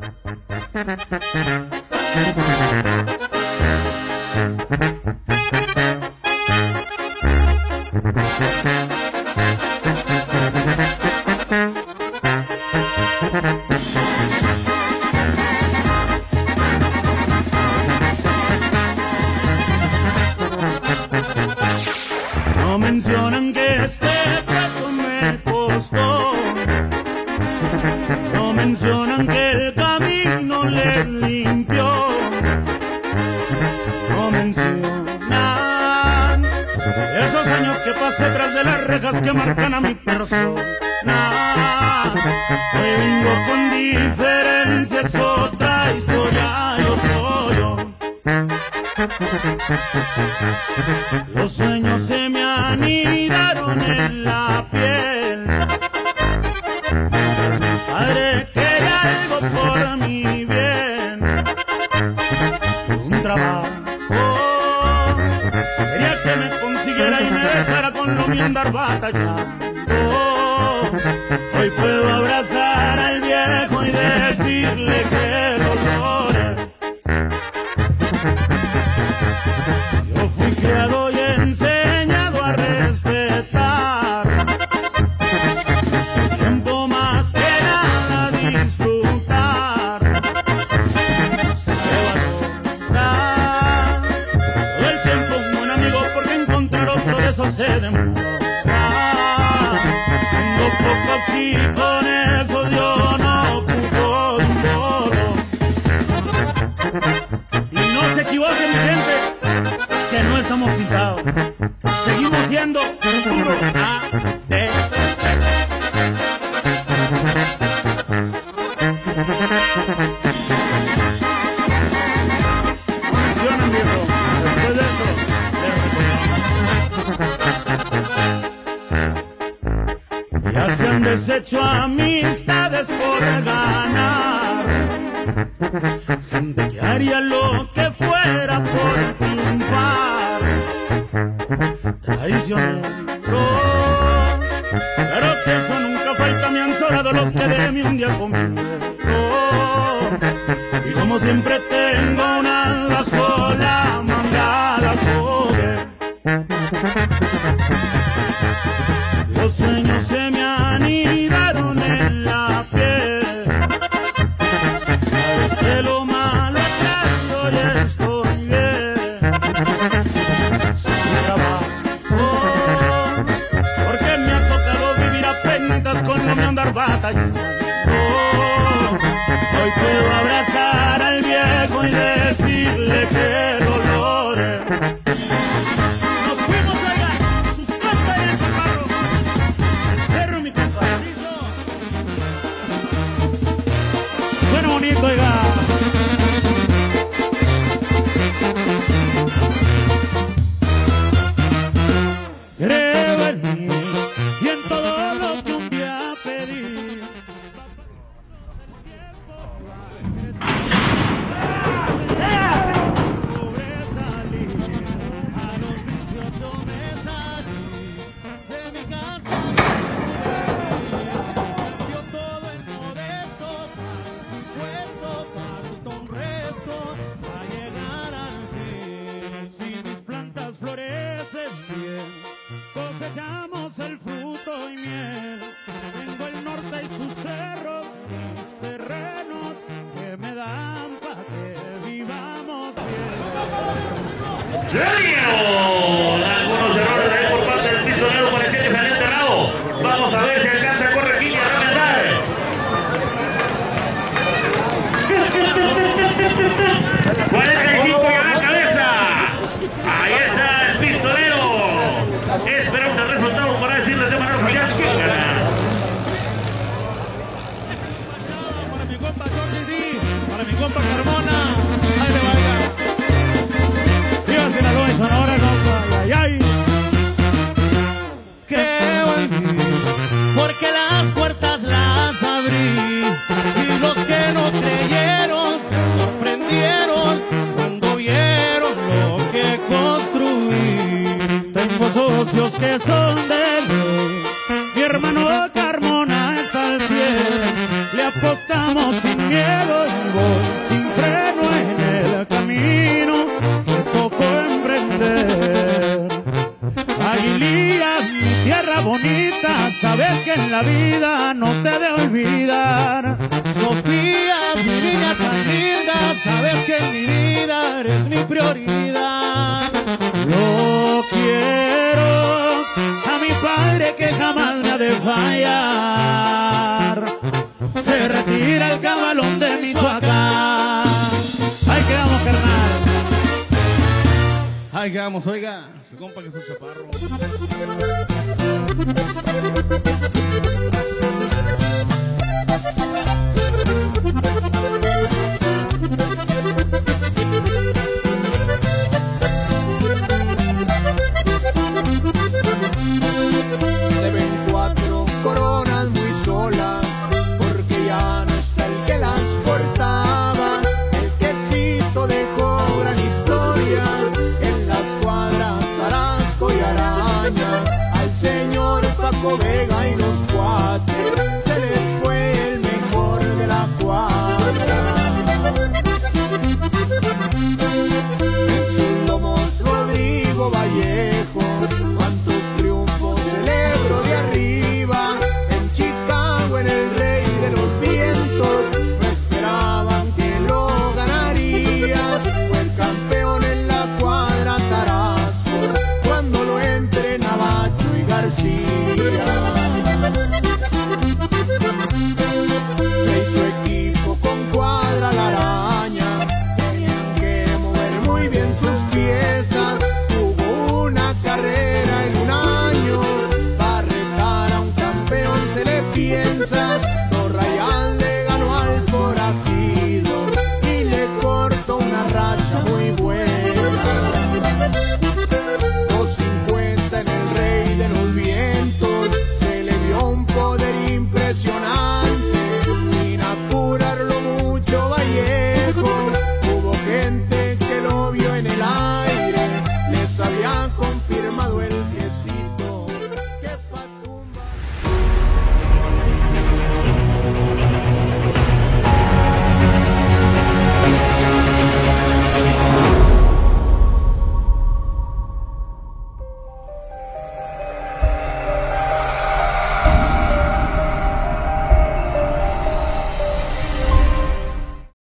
No mencionan que este puesto me costó. No mencionan que el camino le limpió. No mencionan esos años que pasé tras de las rejas que marcan a mi persona. Hoy vengo con diferencias, otra historia y otro yo. Los sueños se me anidaron en la piel. Mientras mi padre quería algo por mi bien, un trabajo, quería que me consiguiera y me dejara con lo mío andar batallando. Hoy puedo abrazar al viejo y decirle que dolores. Yo fui criado y enseñado a respetar. Este tiempo más que nada disfrutar. Se valorar todo el tiempo un buen amigo, porque encontrar otro de esos se demora. Tengo pocos y con eso yo no ocupo un todo. Y no se equivoquen, mi gente, que no estamos pintados. Seguimos siendo puro AD. No mencionan, viejo. Después de esto, les recordamos. Ya se han deshecho amistades por ganar. Gente que haría lo que fuera por triunfar. Traicioneros, pero que eso nunca falta. Me han sobrado los que de mí un día comieron. Y como siempre tengo una bajo la manga, la joven. Los sueños se me anidaron en la piel. De lo malo atrás ya estoy bien. Sin trabajo, porque me ha tocado vivir a penitas con no me andar batallando. Hoy puedo abrazar al viejo y decirle que dolores. Nos fuimos allá, su casa y el cigarro. El perro, mi compadre. Suena bonito, oiga. Creo en mí y en todo lo que un día pedí. Sobresalí, a los 18 me salí de mi casa. Dio todo en modesto, puesto falta un resto a llegar al fin. Si mis plantas florecen bien, cosechamos el fruto y miel. Tengo el norte y sus cerros, mis terrenos que me dan para que vivamos bien. ¡Serio! Algunos errores ahí por parte del pistolero, parecía que se había enterrado. Vamos a ver si alcanza a correr Kiki a reventar. ¡45 y a la cabeza! Ahí está el pistolero. Esperamos el resultado para decirles de manera oficial quién gana. Para mi compa Jordi D, para mi compa Carmona, ahí le vaya. Viva Sinaloa y Sonora, compa, ay, ay. Creo en mí, porque las puertas las abrí, y los que no creyeron se sorprendieron cuando vieron lo que construí. Tengo socios que son de ley. Mi hermano Carmona está al cielo. Le apostamos sin miedo. voy sin freno en el camino que tocó emprender. Aguililla, mi tierra bonita, sabes que en la vida no te he de olvidar. Sofía, mi niña tan linda, sabes que en mi vida eres mi prioridad. Yo quiero a mi padre que jamás me ha de fallar. Se retira el cabalón de Michoacán. Ahí quedamos, carnal. Ahí quedamos, oiga, su compa que es un chaparro. Se ven 4 coronas muy solas, porque ya no está el que las portaba. El quesito dejó gran historia en las cuadras Tarasco y Araña. Al señor Paco Vega y los cuates se les fue el mejor de la cuadra. En sus lomos Rodrigo Valle